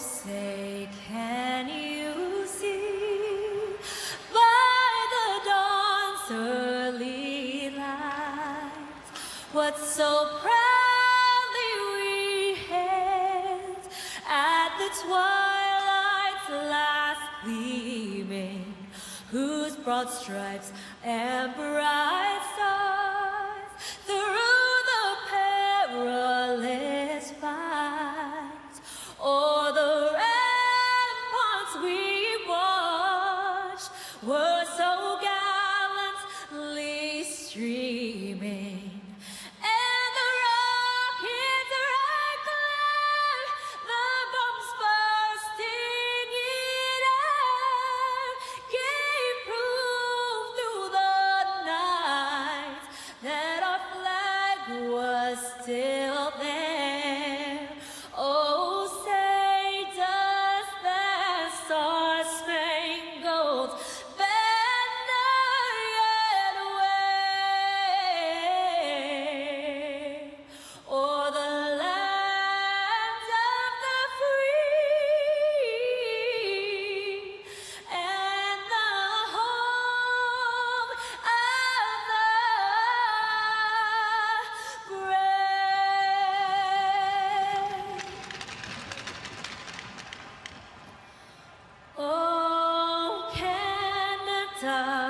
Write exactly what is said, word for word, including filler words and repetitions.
say, can you see by the dawn's early light what so proudly we hailed at the twilight's last gleaming, whose broad stripes and bright stars through the perilous fight o'er the ramparts we watched were so gallantly streaming. And the rockets rattling, the bombs bursting in air, gave proof through the night that our flag was still there. Oh, say does that star-spangled banner yet wave o'er the land of the free and the home of the brave? Oh, Canada,